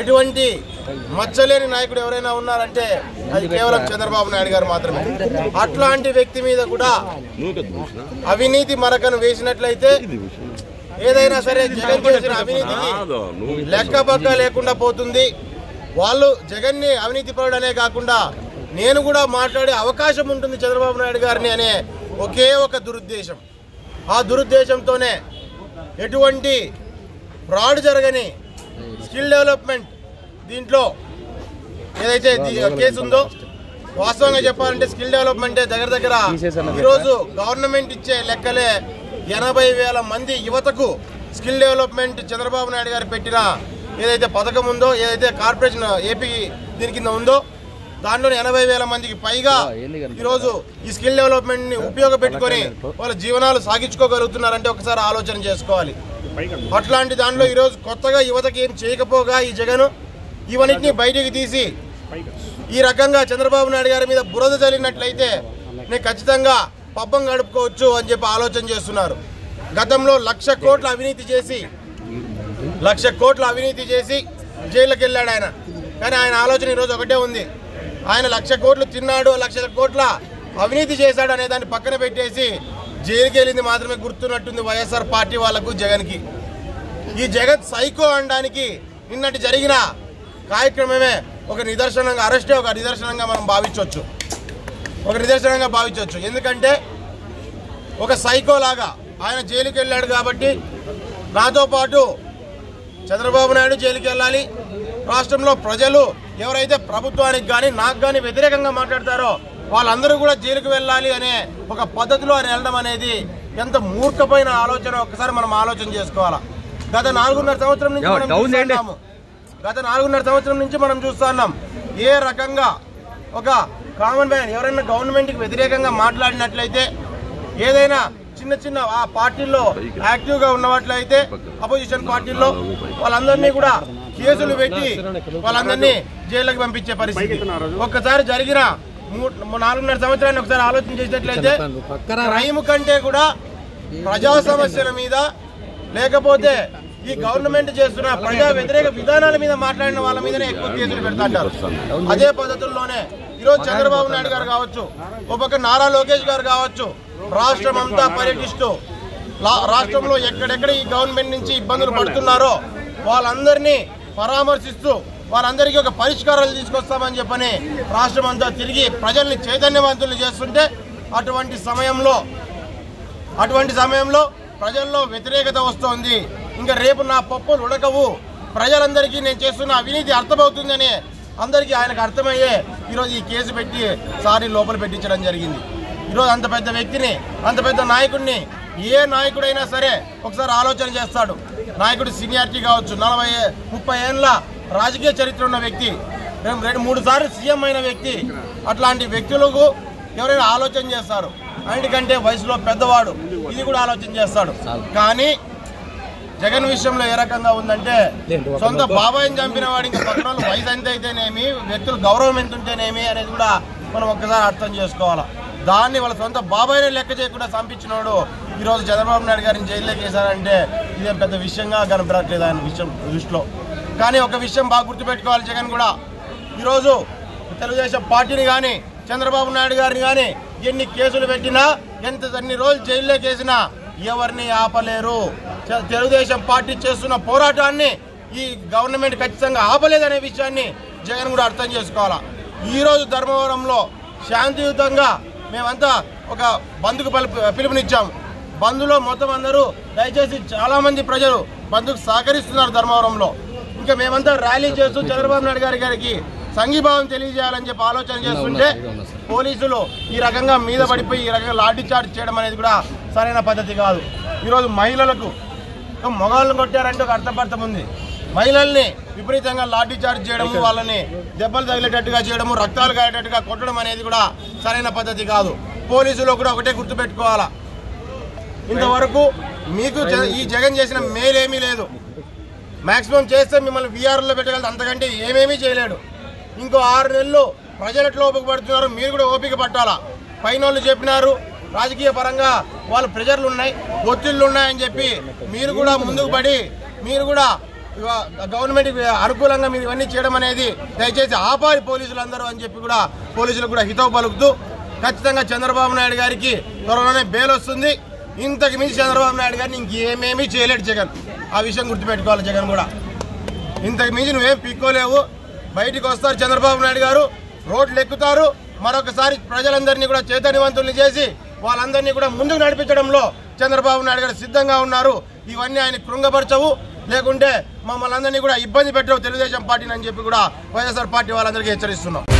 ఇటువంటి మచ్చలేని నాయకుడు ఎవరైనా ఉన్నారంటే అది కేవలం చంద్రబాబు నాయుడు గారు మాత్రమే. అట్లాంటి వ్యక్తి మీద కూడా అవినీతి మరకను వేసినట్లయితే ఏదైనా సరే జగన్ చేసిన అవినీతికి లెక్కపక్క లేకుండా పోతుంది. వాళ్ళు జగన్ని అవినీతి పరుడనే కాకుండా నేను కూడా మాట్లాడే అవకాశం ఉంటుంది చంద్రబాబు నాయుడు గారిని అనే ఒకే ఒక దురుద్దేశం. ఆ దురుద్దేశంతోనే ఎటువంటి ఫ్రాడ్ జరగని స్కిల్ డెవలప్మెంట్ దీంట్లో ఏదైతే కేసు ఉందో, వాస్తవంగా చెప్పాలంటే స్కిల్ డెవలప్మెంటే దగ్గర ఈరోజు గవర్నమెంట్ ఇచ్చే లెక్కలే 80,000 మంది యువతకు స్కిల్ డెవలప్మెంట్ చంద్రబాబు నాయుడు గారు పెట్టిన ఏదైతే పథకం ఉందో, ఏదైతే కార్పొరేషన్ ఏపీ దీని కింద ఉందో దాంట్లో 80,000 మందికి పైగా ఈరోజు ఈ స్కిల్ డెవలప్మెంట్ని ఉపయోగపెట్టుకొని వాళ్ళ జీవనాలు సాగించుకోగలుగుతున్నారంటే ఒకసారి ఆలోచన చేసుకోవాలి. అట్లాంటి దాంట్లో ఈరోజు కొత్తగా యువతకి ఏం చేయకపోగా ఈ జగన్ ఇవన్నిటిని బయటికి తీసి ఈ రకంగా చంద్రబాబు నాయుడు గారి మీద బురద చల్లినట్లయితే నేను ఖచ్చితంగా పబ్బం గడుపుకోవచ్చు అని చెప్పి ఆలోచన చేస్తున్నారు. గతంలో 1,00,000 కోట్ల అవినీతి చేసి జైలుకి వెళ్ళాడు ఆయన. కానీ ఆయన ఆలోచన ఈరోజు ఒకటే ఉంది. ఆయన 1,00,000 కోట్లు తిన్నాడు, 1,00,000 కోట్ల అవినీతి చేశాడు అనే దాన్ని పక్కన పెట్టేసి జైలుకి వెళ్ళింది మాత్రమే గుర్తున్నట్టుంది వైఎస్ఆర్ పార్టీ వాళ్లకు, జగన్కి. ఈ జగన్ సైకో అనడానికి నిన్నటి జరిగిన కార్యక్రమమే ఒక నిదర్శనంగా, అరెస్టే ఒక నిదర్శనంగా మనం భావించవచ్చు. ఎందుకంటే ఒక సైకో లాగా ఆయన జైలుకి వెళ్ళాడు కాబట్టి నాతో పాటు చంద్రబాబు నాయుడు జైలుకి వెళ్ళాలి, రాష్ట్రంలో ప్రజలు ఎవరైతే ప్రభుత్వానికి కానీ నాకు కానీ వ్యతిరేకంగా మాట్లాడతారో వాళ్ళందరూ కూడా జైలుకు వెళ్ళాలి అనే ఒక పద్ధతిలో ఆయన వెళ్ళడం అనేది ఎంత మూర్ఖమైన ఆలోచన ఒకసారి మనం ఆలోచన చేసుకోవాలా. గత 4.5 సంవత్సరం నుంచి మనం చూస్తున్నాం ఏ రకంగా ఒక కామన్ మ్యాన్ ఎవరైనా గవర్నమెంట్కి వ్యతిరేకంగా మాట్లాడినట్లయితే, ఏదైనా చిన్న ఆ పార్టీల్లో యాక్టివ్గా ఉన్నట్లయితే అపోజిషన్ పార్టీల్లో వాళ్ళందరినీ కూడా కేసులు పెట్టి వాళ్ళందరినీ జైల్లోకి పంపించే పరిస్థితి ఒక్కసారి జరిగిన 4.5 సంవత్సరాన్ని ఒకసారి ఆలోచన చేసినట్లయితే క్రైమ్ కంటే కూడా ప్రజా సమస్యల మీద లేకపోతే ఈ గవర్నమెంట్ చేస్తున్న ప్రజా వ్యతిరేక విధానాల మీద మాట్లాడిన వాళ్ళ మీదనే ఎక్కువ కేసులు పెడతాంటారు. అదే పద్ధతుల్లోనే ఈరోజు చంద్రబాబు నాయుడు గారు కావచ్చు, ఒక పక్క నారా లోకేష్ గారు కావచ్చు, రాష్ట్రం అంతా పర్యటిస్తూ రాష్ట్రంలో ఎక్కడెక్కడ ఈ గవర్నమెంట్ నుంచి ఇబ్బందులు పడుతున్నారో వాళ్ళందరినీ పరామర్శిస్తూ వాళ్ళందరికీ ఒక పరిష్కారాలు తీసుకొస్తామని చెప్పని రాష్ట్రం అంతా తిరిగి ప్రజల్ని చైతన్యవంతులు చేస్తుంటే అటువంటి సమయంలో ప్రజల్లో వ్యతిరేకత వస్తోంది. ఇంకా రేపు నా పప్పులు ఉడకవు, ప్రజలందరికీ నేను చేస్తున్న అవినీతి అర్థమవుతుందని అందరికీ ఆయనకు అర్థమయ్యే ఈరోజు ఈ కేసు పెట్టి సారి లోపల పెట్టించడం జరిగింది. ఈరోజు అంత పెద్ద వ్యక్తిని, అంత పెద్ద నాయకుడిని ఏ నాయకుడైనా సరే ఒకసారి ఆలోచన చేస్తాడు. నాయకుడి సీనియారిటీ కావచ్చు, 40-30 ఏళ్ళ రాజకీయ చరిత్ర ఉన్న వ్యక్తి, 2-3 సార్లు సీఎం అయిన వ్యక్తి, అట్లాంటి వ్యక్తులకు ఎవరైనా ఆలోచన చేస్తారు. అన్నిటికంటే వయసులో పెద్దవాడు, ఇది కూడా ఆలోచన చేస్తాడు. కానీ జగన్ విషయంలో ఏ రకంగా ఉందంటే సొంత బాబాయిని చంపిన వాడు ఇంకా పక్కన వయసు ఎంత అయితేనేమి, వ్యక్తులు గౌరవం ఎంత ఉంటేనేమి అనేది కూడా మనం ఒక్కసారి అర్థం చేసుకోవాలా. దాన్ని వాళ్ళ సొంత బాబాయిని లెక్క చేయకుండా చంపించినోడు ఈరోజు చంద్రబాబు నాయుడు గారిని జైల్లోకి వేశారంటే ఇదేం పెద్ద విషయంగా కనపడట్లేదు ఆయన విషయం దృష్టిలో. కానీ ఒక విషయం బాగా గుర్తుపెట్టుకోవాలి, జగన్ కూడా ఈరోజు తెలుగుదేశం పార్టీని కానీ చంద్రబాబు నాయుడు గారిని కానీ ఎన్ని కేసులు పెట్టినా ఎన్ని రోజులు జైల్లోకి వేసినా ఎవరిని ఆపలేరు. తెలుగుదేశం పార్టీ చేస్తున్న పోరాటాన్ని ఈ గవర్నమెంట్ ఖచ్చితంగా ఆపలేదనే విషయాన్ని జగన్ కూడా అర్థం చేసుకోవాలా. ఈరోజు ధర్మవరంలో శాంతియుతంగా మేమంతా ఒక బంద్కు పిలుపునిచ్చాము. బంద్లో మొత్తం అందరూ దయచేసి చాలామంది ప్రజలు బంద్కు సహకరిస్తున్నారు ధర్మవరంలో. ఇంకా మేమంతా ర్యాలీ చేస్తూ చంద్రబాబు నాయుడు గారికి సంఘీభావం తెలియజేయాలని చెప్పి ఆలోచన చేస్తుంటే పోలీసులు ఈ రకంగా మీద పడిపోయి ఈ రకంగా లాఠీ చార్జ్ చేయడం అనేది కూడా సరైన పద్ధతి కాదు. ఈరోజు మహిళలకు మొగాళ్ళను కొట్టారంటే ఒక అర్థపర్థం ఉంది. మహిళల్ని విపరీతంగా లాఠీ చార్జ్ చేయడము, వాళ్ళని దెబ్బలు తగిలేటట్టుగా చేయడము, రక్తాలు కాయేటట్టుగా కొట్టడం అనేది కూడా సరైన పద్ధతి కాదు. పోలీసులు కూడా ఒకటే గుర్తుపెట్టుకోవాలా, ఇంతవరకు మీకు ఈ జగన్ చేసిన మేలేమీ లేదు. మ్యాక్సిమం చేస్తే మిమ్మల్ని వీఆర్లో పెట్టగలదు, అంతకంటే ఏమేమీ చేయలేడు. ఇంకో 6 నెలలు ప్రజలు ఎట్లా ఓపిక పడుతున్నారు, మీరు కూడా ఓపిక పట్టాలా. పైన వాళ్ళు చెప్పినారు రాజకీయ పరంగా వాళ్ళ ప్రెజర్లు ఉన్నాయి, ఒత్తిళ్లు ఉన్నాయని చెప్పి మీరు కూడా ముందుకు పడి మీరు కూడా గవర్నమెంట్ అనుకూలంగా మీరు ఇవన్నీ చేయడం అనేది దయచేసి ఆపాలి పోలీసులందరూ అని చెప్పి కూడా పోలీసులకు కూడా హితవు పలుకుతూ ఖచ్చితంగా చంద్రబాబు నాయుడు గారికి త్వరలోనే బెయిల్ వస్తుంది. ఇంతకు మించి చంద్రబాబు నాయుడు గారిని ఇంకేమేమీ చేయలేడు జగన్. ఆ విషయం గుర్తుపెట్టుకోవాలి. జగన్ కూడా ఇంతకు మించి నువ్వేం పిక్కోలేవు. బయటికి వస్తారు చంద్రబాబు నాయుడు గారు, రోడ్లు ఎక్కుతారు. మరొకసారి ప్రజలందరినీ కూడా చైతన్యవంతుల్ని చేసి వాళ్ళందరినీ కూడా ముందుకు నడిపించడంలో చంద్రబాబు నాయుడు గారు సిద్ధంగా ఉన్నారు. ఇవన్నీ ఆయన కృంగపరచవు, లేకుంటే మమ్మల్ని అందరినీ కూడా ఇబ్బంది పెట్టవు తెలుగుదేశం పార్టీని అని చెప్పి కూడా వైఎస్ఆర్ పార్టీ వాళ్ళందరికీ హెచ్చరిస్తున్నాం.